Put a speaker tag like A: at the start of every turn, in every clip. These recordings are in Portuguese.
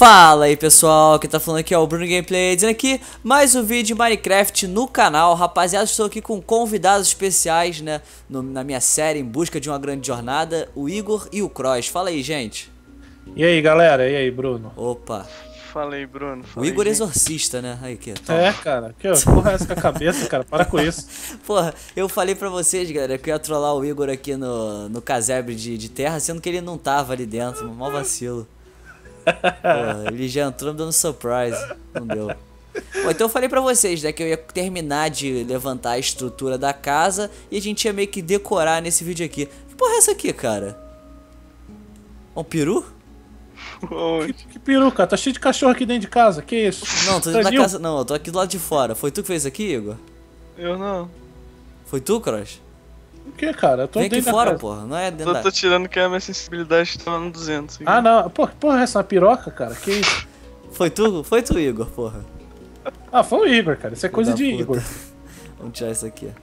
A: Fala aí pessoal, quem tá falando aqui é o Bruno Gameplay, dizendo aqui mais um vídeo de Minecraft no canal. Rapaziada, estou aqui com convidados especiais, né, na minha série Em Busca de uma Grande Jornada, o Igor e o Cross. Fala aí, gente.
B: E aí, galera? E aí, Bruno?
A: Opa.
C: Fala aí, Bruno.
A: O Igor exorcista, né? Aí, aqui,
B: cara. Que porra é essa com a cabeça, cara? Para com isso.
A: Porra, eu falei pra vocês, galera, que eu ia trollar o Igor aqui no casebre de terra, sendo que ele não tava ali dentro, mó vacilo. Porra, ele já entrou me dando surprise. Não deu. Bom, então eu falei pra vocês, né, que eu ia terminar de levantar a estrutura da casa e a gente ia meio que decorar nesse vídeo aqui. Que porra é essa aqui, cara? Um peru?
B: Que peru, cara? Tá cheio de cachorro aqui dentro de casa. Que isso?
A: Não, tô dentro da casa. Não, eu tô aqui do lado de fora. Foi tu que fez aqui, Igor?
C: Eu não.
A: Foi tu, Cross?
B: O que, cara? Eu tô
A: Vem aqui
B: dentro da
A: fora,
B: casa.
A: porra. Não é dentro
C: Eu
A: da...
C: tô tirando que a minha sensibilidade tá lá no 200. Aqui.
B: Ah, não. Porra, essa é uma piroca, cara? Que isso?
A: Foi tu, Igor, porra.
B: Ah, foi o Igor, cara. Isso é coisa de
A: puta.
B: Igor.
A: Vamos tirar isso aqui.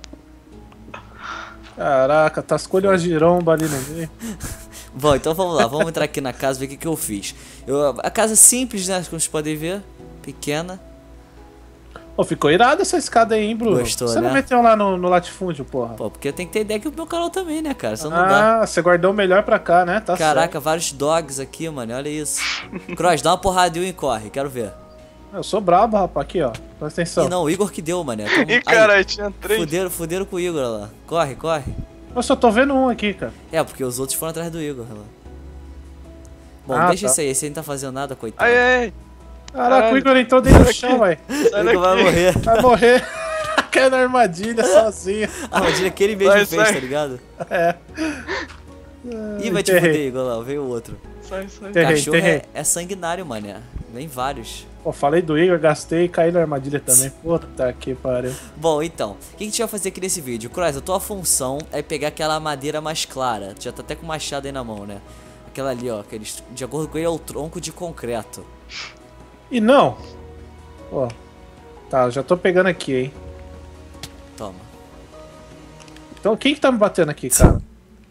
B: Caraca, tascou-lhe uma giromba ali no meio.
A: Bom, então vamos lá, vamos entrar aqui na casa e ver o que eu fiz. A casa simples, né, como vocês podem ver, pequena.
B: Pô, ficou irada essa escada aí, hein, Bruno?
A: Gostou,
B: você
A: né?
B: não meteu lá no latifúndio, porra?
A: Pô, porque eu tenho que ter ideia aqui pro meu canal também, né, cara, senão não dá.
B: Ah, você guardou o melhor pra cá, né? Tá
A: Caraca,
B: certo.
A: vários dogs aqui, mano, olha isso. Cross, dá uma porrada e um e corre, quero ver.
B: Eu sou brabo, rapaz. Aqui, ó. Presta atenção.
A: Ih, não, o Igor que deu, mané.
C: Ih, caralho, tinha 3.
A: Fuderam com o Igor lá. Corre, corre.
B: Eu só tô vendo um aqui, cara.
A: É, porque os outros foram atrás do Igor. Lá. Bom,
B: Ah,
A: deixa
B: tá.
A: isso aí, esse aí não tá fazendo nada, coitado.
C: Ai, ai,
B: Caraca,
C: Caralho.
B: o Igor entrou dentro do chão, velho.
C: sai
A: O Igor vai
C: daqui.
A: morrer.
B: Vai morrer. Caiu na armadilha sozinho.
A: A armadilha que ele mesmo
C: Vai,
A: fez,
C: sai.
A: tá ligado?
B: É.
A: Ih, vai te
B: Enterrei.
A: fuder, Igor, lá, veio o outro.
C: Sai, sai.
B: Enterrei,
A: Cachorro
B: enterrei.
A: é sanguinário, mané. Vem vários.
B: Pô, falei do Igor, gastei e caí na armadilha também. Puta que pariu.
A: Bom, então, o que a gente vai fazer aqui nesse vídeo? Cross, a tua função é pegar aquela madeira mais clara. Tu já tá até com o machado aí na mão, né? Aquela ali, ó, de acordo com ele é o tronco de concreto.
B: E não. Ó. Tá, já tô pegando aqui, hein.
A: Toma.
B: Então quem que tá me batendo aqui, cara?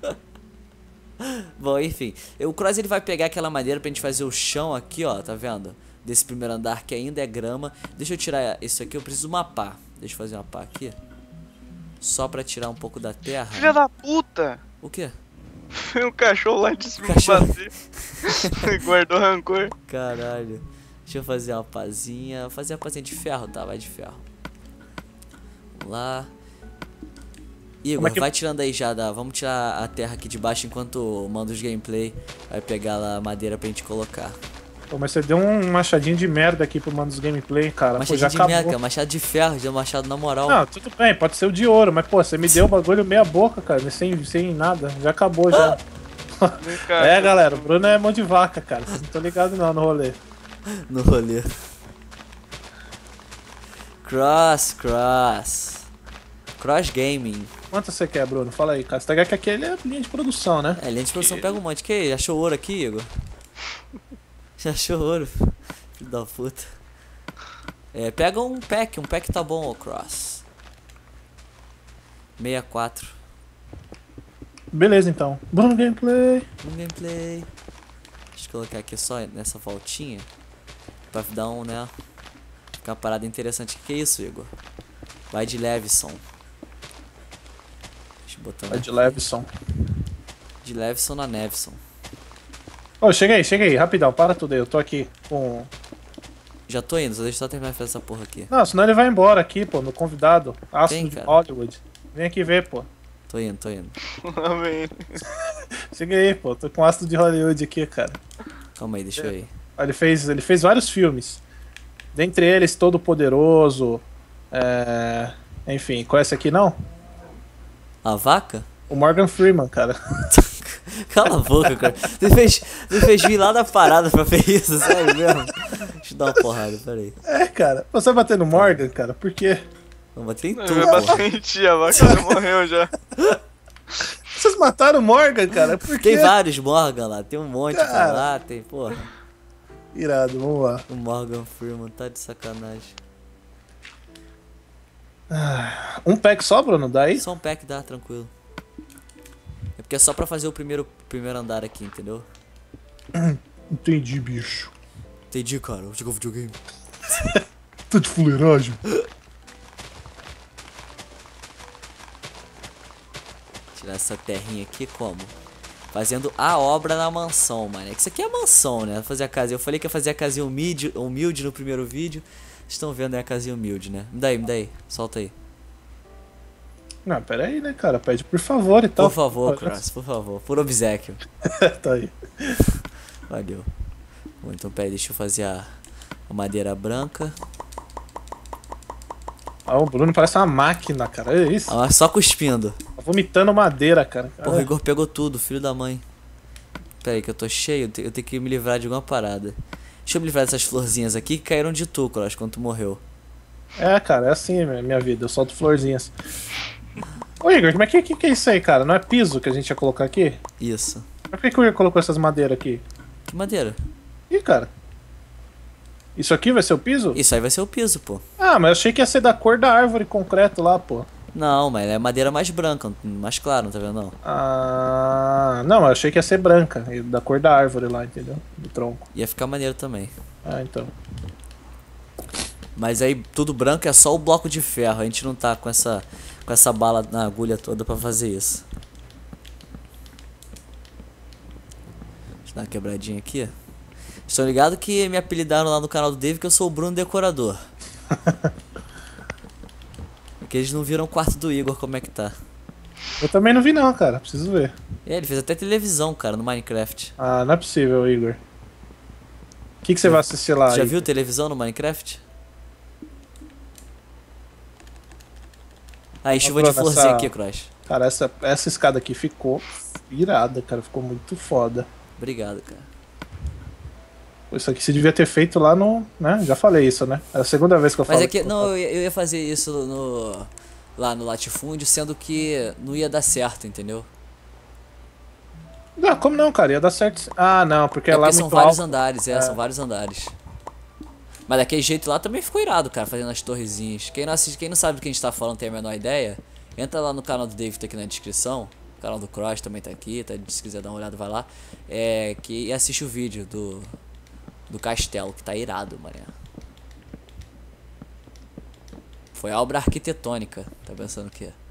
A: Bom, enfim, o Cross ele vai pegar aquela madeira pra gente fazer o chão aqui, ó, tá vendo? Desse primeiro andar que ainda é grama. Deixa eu tirar isso aqui, eu preciso de uma pá. Deixa eu fazer uma pá aqui. Só pra tirar um pouco da terra.
C: Filha da puta!
A: O quê?
C: Foi um cachorro lá de cima me
A: Cachorro.
C: bater. Guardou rancor.
A: Caralho. Deixa eu fazer uma pazinha. Vou fazer a pazinha de ferro, tá? Vai de ferro. Vamos lá. Igor, vai tirando aí já, vamos tirar a terra aqui de baixo enquanto o Mandos Gameplay vai pegar lá a madeira pra gente colocar.
B: Pô, mas você deu um machadinho de merda aqui pro Mandos Gameplay, cara. Pô,
A: Machado
B: já
A: de
B: acabou.
A: meca, machado de ferro, deu machado na moral.
B: Não, tudo bem, pode ser o de ouro, mas pô, você me deu o bagulho meia boca, cara, sem nada. Já acabou já.
C: Vem cá,
B: É, galera, o Bruno é mão de vaca, cara. Vocês não estão ligados não no rolê.
A: No rolê. Cross Gaming.
B: Quanto você quer, Bruno? Fala aí, cara. Você tá ligado que aquele é linha de produção, né?
A: É, linha de produção pega um monte. Que aí? Achou ouro aqui, Igor? Já achou ouro? Filho da puta. É, pega um pack tá bom, ô Cross. 64.
B: Beleza, então. Bruno Gameplay.
A: Um gameplay. Deixa eu colocar aqui só nessa voltinha. Pra dar um, né? Ficar uma parada interessante. Que é isso, Igor? Vai de Levison. Deixa eu botar
B: Vai de Levison.
A: de Levison na Nevison.
B: Ô, chega aí, rapidão, para tudo aí. Eu tô aqui com.
A: Já tô indo, só deixa eu só terminar de fazer essa porra aqui.
B: Não, senão ele vai embora aqui, pô, meu convidado. Astro
A: Vem,
B: de
A: cara.
B: Hollywood. Vem aqui ver, pô.
A: Tô indo.
C: Lá vem ele.
B: Chega aí, pô. Tô com o Astro de Hollywood aqui, cara.
A: Calma aí, deixa eu ir.
B: Ó, ele fez vários filmes. Dentre eles, Todo Poderoso. Enfim, conhece aqui não?
A: A vaca?
B: O Morgan Freeman, cara.
A: Cala a boca, cara. Você fez vir lá da parada pra ver isso, sério mesmo? Deixa eu dar uma porrada, peraí.
B: É, cara. Você vai bater no Morgan, cara? Por quê?
A: Vou bater em
C: Não,
A: tudo,
C: vai
A: porra.
C: bater em ti, a vaca já morreu já.
B: Vocês mataram o Morgan, cara? Por quê?
A: Tem vários Morgan lá, tem um monte pra
B: Cara.
A: lá, tem, porra.
B: Irado, vamos lá.
A: O Morgan Freeman tá de sacanagem.
B: Um pack só, Bruno? Dá aí?
A: Só um pack dá, tranquilo. É porque é só pra fazer o primeiro andar aqui, entendeu?
B: Entendi, bicho.
A: Entendi, cara. Vou jogar videogame.
B: Tá de fuleiragem.
A: Tirar essa terrinha aqui como? Fazendo a obra na mansão, mano. Isso aqui é mansão, né? Fazer a casa. Eu falei que ia fazer a casinha humilde no primeiro vídeo. Vocês estão vendo aí a casinha humilde, né? Me dá aí. Solta aí.
B: Não, pera aí, né, cara? Pede por favor e tal.
A: Por favor, Cross, por favor. Por obséquio.
B: Tá aí.
A: Valeu. Bom, então peraí, deixa eu fazer a madeira branca.
B: Ah, o Bruno parece uma máquina, cara. É isso.
A: Ah, só cuspindo.
B: Tá vomitando madeira, cara.
A: Porra, o Igor pegou tudo, filho da mãe. Pera aí que eu tô cheio, eu tenho que me livrar de alguma parada. Deixa eu me livrar dessas florzinhas aqui que caíram de tu, Cross, quando tu morreu.
B: É, cara, é assim minha vida. Eu solto florzinhas. Ô, Igor, mas que é isso aí, cara? Não é piso que a gente ia colocar aqui?
A: Isso.
B: Mas por que o Igor colocou essas madeiras aqui?
A: Que madeira?
B: Ih, cara. Isso aqui vai ser o piso?
A: Isso aí vai ser o piso, pô.
B: Ah, mas eu achei que ia ser da cor da árvore concreto lá, pô.
A: Não, mas é madeira mais branca, mais clara, não tá vendo não?
B: Ah, não, eu achei que ia ser branca, da cor da árvore lá, entendeu? Do tronco.
A: Ia ficar maneiro também.
B: Ah, então.
A: Mas aí tudo branco é só o bloco de ferro, a gente não tá com essa bala na agulha toda pra fazer isso. Deixa eu dar uma quebradinha aqui. Estão ligados que me apelidaram lá no canal do Dave que eu sou o Bruno Decorador. Porque eles não viram o quarto do Igor como é que tá.
B: Eu também não vi não, cara, preciso ver.
A: É, ele fez até televisão, cara, no Minecraft.
B: Ah, não é possível, Igor. O que você vai assistir lá?
A: Já
B: Igor?
A: viu televisão no Minecraft? Aí, chuva de
B: Bruno,
A: florzinha aqui, Crush.
B: Cara, essa escada aqui ficou irada, cara, ficou muito foda.
A: Obrigado, cara.
B: Isso aqui você devia ter feito lá no... né? Já falei isso, né? É a segunda vez que eu falo.
A: Mas é que, não, eu ia fazer isso lá no latifúndio, sendo que não ia dar certo, entendeu?
B: Não, como não, cara? Ia dar certo. Ah, não, porque
A: É
B: lá
A: porque
B: é
A: são
B: muito
A: vários
B: alto.
A: andares, são vários andares. Mas daquele jeito lá também ficou irado, cara, fazendo as torrezinhas. Quem não sabe do que a gente tá falando, tem a menor ideia, entra lá no canal do David, tá aqui na descrição. O canal do Cross também tá aqui, tá? Se quiser dar uma olhada, vai lá. E assiste o vídeo do castelo, que tá irado, mané. Foi obra arquitetônica. Tá pensando o quê?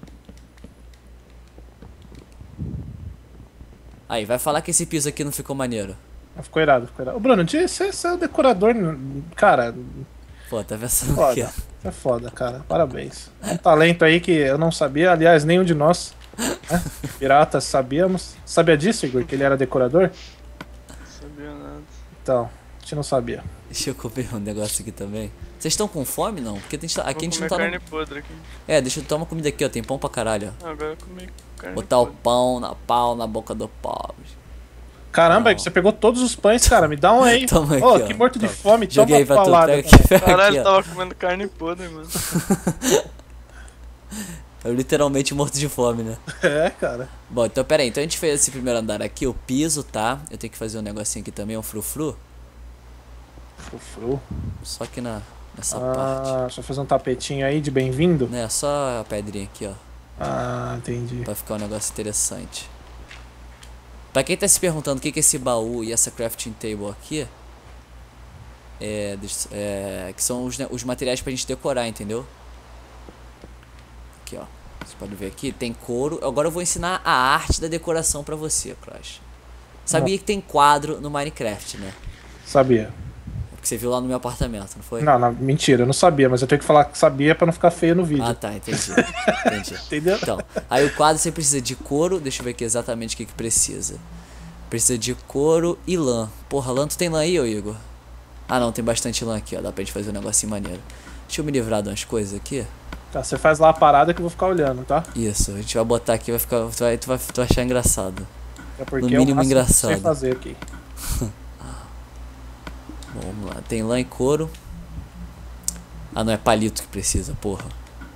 A: Aí, vai falar que esse piso aqui não ficou maneiro.
B: Ficou irado, ficou irado. Ô, Bruno, você é o decorador, cara.
A: Pô, tá pensando o
B: Foda.
A: quê?
B: Você é foda, cara. Parabéns. Um talento aí que eu não sabia, aliás, nenhum de nós, né? Piratas, sabíamos. Sabia disso, Igor, que ele era decorador?
C: Não sabia nada.
B: Então, a gente não sabia.
A: Deixa eu comer um negócio aqui também. Vocês estão com fome, não? Porque aqui a gente não
C: Vou
A: tá
C: comer
A: no...
C: carne podre aqui.
A: Deixa eu tomar uma comida aqui, ó. Tem pão pra caralho, ó.
C: Ah, agora eu comi carne
A: Botar o
C: podre.
A: pão na boca do pobre.
B: Caramba,
A: Não.
B: Igor, você pegou todos os pães, cara. Me dá um aí.
A: Toma aqui,
B: Ô,
A: ó.
B: que morto de
A: Toma.
B: fome.
A: Joguei aí
B: Toma
A: pra tu,
B: paulada.
A: pega aqui, pega
C: Caralho,
A: aqui, ó.
C: tava comendo carne podre, mano.
A: Eu literalmente morto de fome, né?
B: É, cara.
A: Bom, então pera aí. Então a gente fez esse primeiro andar aqui, o piso, tá? Eu tenho que fazer um negocinho aqui também, um frufru.
B: Frufru.
A: Só que nessa parte.
B: Deixa eu fazer um tapetinho aí de bem-vindo.
A: Né, só a pedrinha aqui, ó.
B: Ah, entendi.
A: Pra ficar um negócio interessante. Pra quem tá se perguntando o que é esse baú e essa crafting table aqui, que são os materiais pra gente decorar, entendeu? Aqui, ó. Você pode ver aqui, tem couro. Agora eu vou ensinar a arte da decoração pra você, Crush. Sabia que tem quadro no Minecraft, né?
B: Sabia.
A: Porque você viu lá no meu apartamento, não foi?
B: Não, mentira, eu não sabia, mas eu tenho que falar que sabia pra não ficar feio no vídeo.
A: Ah, tá, entendi. Entendi.
B: Entendeu?
A: Então, aí o quadro você precisa de couro. Deixa eu ver aqui exatamente o que precisa. Precisa de couro e lã. Porra, lã, tu tem lã aí, ô Igor? Ah, não, tem bastante lã aqui, ó. Dá pra gente fazer um negocinho maneiro. Deixa eu me livrar de umas coisas aqui.
B: Tá, você faz lá a parada que eu vou ficar olhando, tá?
A: Isso, a gente vai botar aqui, vai ficar. Tu vai achar engraçado.
B: É porque
A: No mínimo
B: é o máximo que eu
A: engraçado.
B: sei fazer aqui.
A: Bom, vamos lá. Tem lã e couro. Ah, não, é palito que precisa, porra.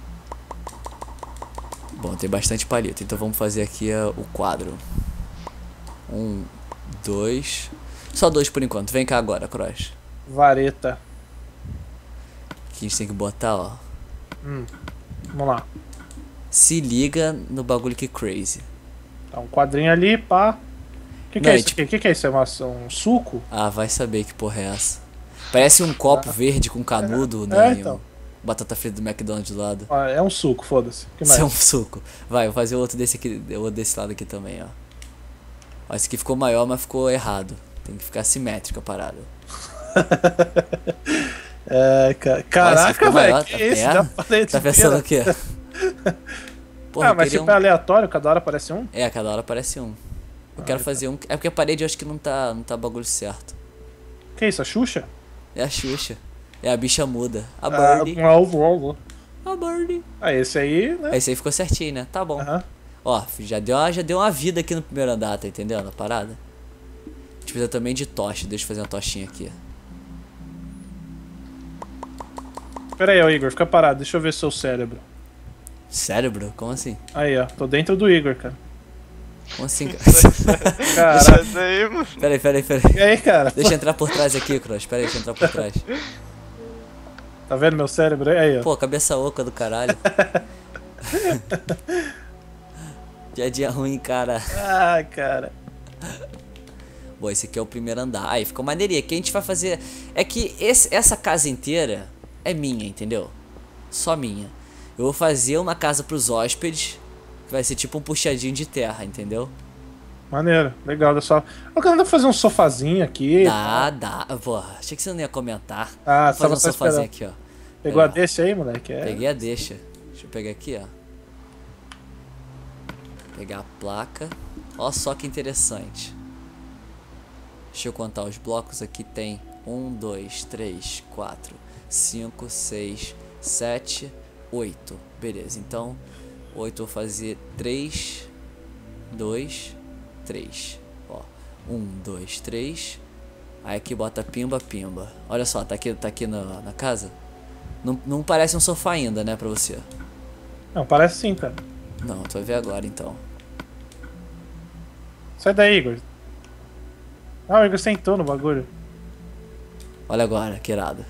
A: Bom, tem bastante palito. Então vamos fazer aqui o quadro. 1, 2. Só 2 por enquanto. Vem cá agora, Cross.
B: Vareta.
A: Que a gente tem que botar, ó.
B: Vamos lá.
A: Se liga no bagulho que crazy.
B: Tá um quadrinho ali, pá. O Que
A: Não,
B: é
A: é
B: isso aqui? O que é isso? É um suco?
A: Ah, vai saber que porra é essa. Parece um copo verde com canudo, né? E
B: então.
A: batata frita do McDonald's do lado.
B: Ah, é um suco, foda-se. O que
A: Isso é um
B: mais?
A: suco. Vai, vou fazer outro desse aqui, outro desse lado aqui também, ó. Ó, esse aqui ficou maior, mas ficou errado. Tem que ficar simétrica a parada.
B: É, caraca,
A: ficou
B: velho.
A: maior,
B: Que
A: tá
B: isso?
A: vendo?
B: Da parede
A: Tá pensando o
B: inteira.
A: quê? Porra,
B: Ah,
A: eu
B: mas
A: queria
B: tipo é aleatório, cada hora aparece um?
A: É, cada hora aparece um. Eu quero fazer um. É porque a parede eu acho que não tá bagulho certo.
B: Que isso, a Xuxa?
A: É a Xuxa. É a bicha muda. A
B: Ah,
A: Birdie. A Birdie.
B: Ah, esse aí, né?
A: Esse aí ficou certinho, né? Tá bom.
B: Aham.
A: Ó, já deu uma vida aqui no primeiro andar, tá entendendo a parada? A gente precisa também de tocha. Deixa eu fazer uma tochinha aqui.
B: Pera aí, ó, Igor, fica parado, deixa eu ver seu cérebro.
A: Cérebro? Como assim?
B: Aí, ó, tô dentro do Igor, cara.
A: Como assim, cara?
B: Cara,
C: Isso aí, mano.
A: Peraí.
B: e aí, cara?
A: Deixa eu entrar por trás aqui, Cross. Peraí, deixa eu entrar por trás.
B: Tá vendo meu cérebro aí, ó?
A: Pô, cabeça oca do caralho. Dia ruim, cara.
B: Ah, cara.
A: Bom, esse aqui é o primeiro andar. Aí, ficou maneirinha. Que a gente vai fazer... É que essa casa inteira é minha, entendeu? Só minha. Eu vou fazer uma casa pros hóspedes. Que vai ser tipo um puxadinho de terra, entendeu?
B: Maneiro, legal, olha só. Eu quero fazer um sofazinho aqui.
A: Dá. Porra, achei que você não ia comentar.
B: Ah,
A: Vou fazer um
B: só
A: sofazinho
B: esperando.
A: aqui, ó.
B: Pegou
A: É.
B: a deixa aí, moleque? É.
A: Peguei a deixa. Deixa eu pegar aqui, ó. Pegar a placa. Ó só que interessante. Deixa eu contar os blocos aqui. Tem 1, 2, 3, 4, 5, 6, 7, 8. Beleza, então 8 eu vou fazer 3, 2, 3. Ó, 1, 2, 3. Aí aqui bota pimba. Olha só, tá aqui na casa. Não parece um sofá ainda, né, pra você?
B: Não, parece sim, cara.
A: Não, tu vai ver agora então.
B: Sai daí, Igor. Ah, o Igor sentou no bagulho.
A: Olha agora, que irado.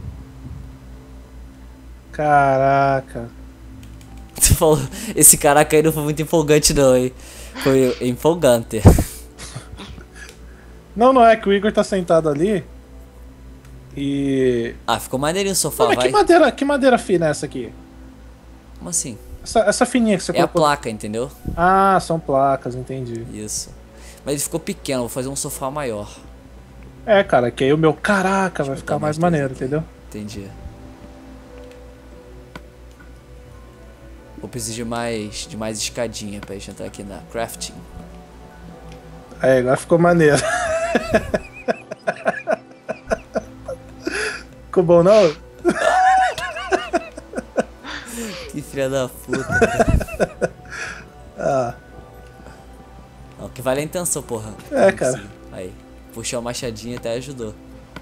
B: Caraca.
A: Tu falou, esse caraca aí não foi muito empolgante não, hein? Foi empolgante.
B: Não é que o Igor tá sentado ali. E.
A: Ah, ficou maneirinho o sofá,
B: Não, mas
A: vai.
B: que madeira fina é essa aqui?
A: Como assim?
B: Essa fininha que você
A: É a
B: colocou.
A: placa, entendeu?
B: Ah, são placas, entendi.
A: Isso. Mas ele ficou pequeno, vou fazer um sofá maior.
B: É, cara, que aí o meu caraca vai
A: eu
B: ficar
A: botar
B: mais
A: mais
B: maneiro,
A: coisa
B: entendeu?
A: Entendi. Vou precisar de mais escadinha pra gente entrar aqui na crafting.
B: Aí, agora ficou maneiro. Ficou bom, não?
A: Que filha da puta, cara.
B: Ah,
A: Não, o que vale é a intenção, porra.
B: É, cara.
A: Aí, puxou a machadinha até ajudou.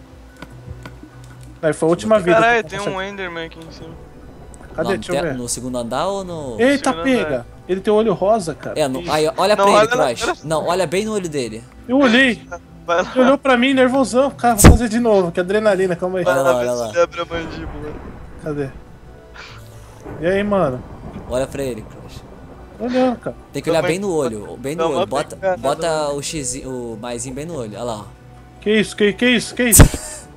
B: aí foi a última vida.
C: Caralho,
B: que
C: tem
B: eu
C: um Enderman aqui em cima.
B: Cadê?
A: Não,
B: Deixa eu ver.
A: no segundo andar ou no...
B: Eita,
C: Segundo
B: pega!
C: andar.
B: Ele tem o olho rosa, cara.
A: É, aí, olha
C: Não,
A: pra ele,
C: olha lá,
A: Crash.
C: olha-
A: Não, olha bem no olho dele.
B: Eu olhei.
C: Vai lá.
B: Ele olhou pra mim, nervosão. Cara, vou fazer de novo, que adrenalina, calma aí.
C: Vai
A: Olha
C: lá,
A: lá,
C: ver
A: olha
C: se
A: lá.
C: ele abre a mandíbula.
B: Cadê? E aí, mano?
A: Olha pra ele, Crash.
B: Tô olhando, cara.
A: Tem que olhar
C: Dá
A: bem
C: uma-
A: no olho, bem no
C: dá uma
A: olho. Bota,
C: pegada,
A: bota o X, o maisinho bem no olho. Olha lá, ó.
B: Que isso? Que isso? Que isso?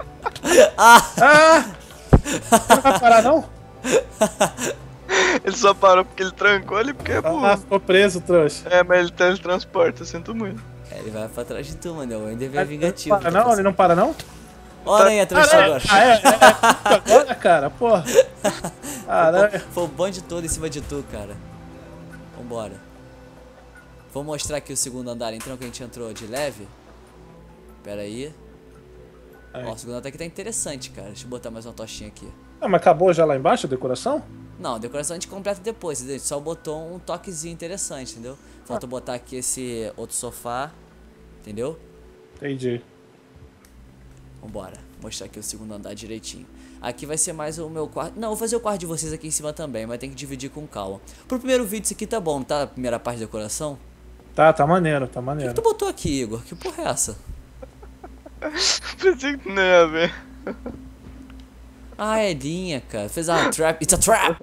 B: Ah! Não vai parar, não?
C: Ele só parou porque ele trancou ali, porque é burro.
B: Ah, ficou preso, trouxa.
C: É, mas ele teletransporta, sinto muito.
A: É, ele vai pra trás de tu, mano. O Ender é
B: Ele
A: vingativo.
B: não para, não? Ele não para, não?
A: Olha aí, atravessou agora.
B: Agora, cara, porra. Caralho.
A: Foi o bonde todo em cima de tu, cara. Vambora. Vou mostrar aqui o segundo andar, então, que a gente entrou de leve. Pera aí. Ó, o segundo andar aqui tá interessante, cara. Deixa eu botar mais uma tochinha aqui.
B: Ah, mas acabou já lá embaixo a decoração?
A: Não, a decoração a gente completa depois, entendeu? A gente só botou um toquezinho interessante, entendeu? Falta botar aqui esse outro sofá, entendeu?
B: Entendi.
A: Vambora, mostrar aqui o segundo andar direitinho. Aqui vai ser mais o meu quarto. Não, vou fazer o quarto de vocês aqui em cima também, mas tem que dividir com calma. Pro primeiro vídeo isso aqui tá bom, tá? A primeira parte da decoração.
B: Tá maneiro, tá
A: O que
B: maneiro.
A: tu botou aqui, Igor? Que porra é essa?
C: Pensei que não ia ver.
A: Ah, é linha, cara. Fez uma trap. It's a trap!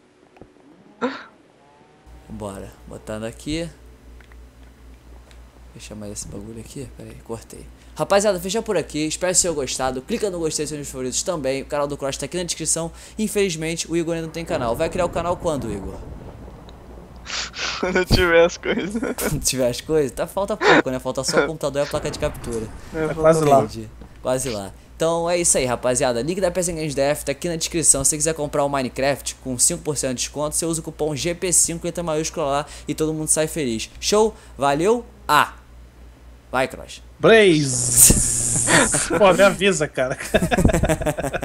A: Vambora, botando aqui. Deixa mais esse bagulho aqui. Pera aí, cortei. Rapaziada, fecha por aqui. Espero que vocês tenham gostado. Clica no gostei, seus favoritos também. O canal do Cross tá aqui na descrição. Infelizmente, o Igor ainda não tem canal. Vai criar o canal quando, Igor?
C: Quando eu tiver as coisas.
A: Quando tiver as coisas? Tá, falta pouco, né? Falta só o computador e a placa de captura.
B: Tá quase lá.
A: Entendi. Quase lá. Então é isso aí, rapaziada. Link da PC Games DF tá aqui na descrição. Se você quiser comprar o Minecraft com 5% de desconto, você usa o cupom GP5, letra maiúscula lá e todo mundo sai feliz. Show? Valeu? Vai, Cross.
B: Blaze! Pô, me avisa, cara.